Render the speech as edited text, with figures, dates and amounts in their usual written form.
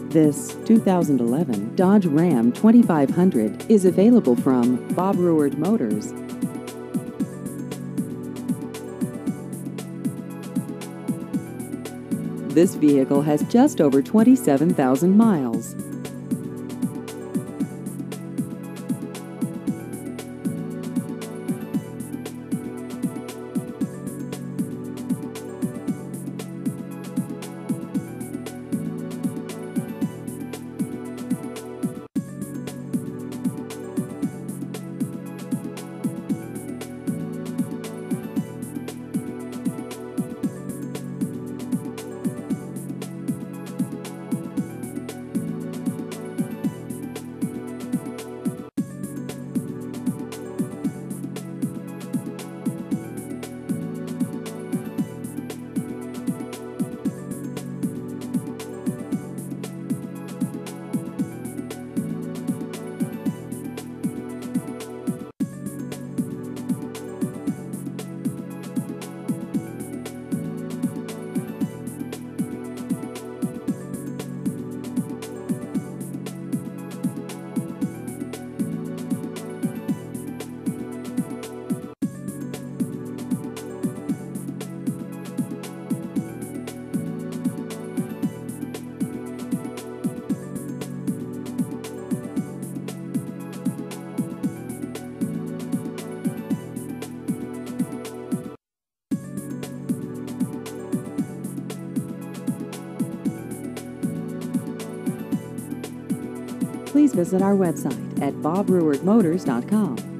This 2011 Dodge Ram 2500 is available from Bob Ruard Motors. This vehicle has just over 27,000 miles. Please visit our website at bobruardmotors.com.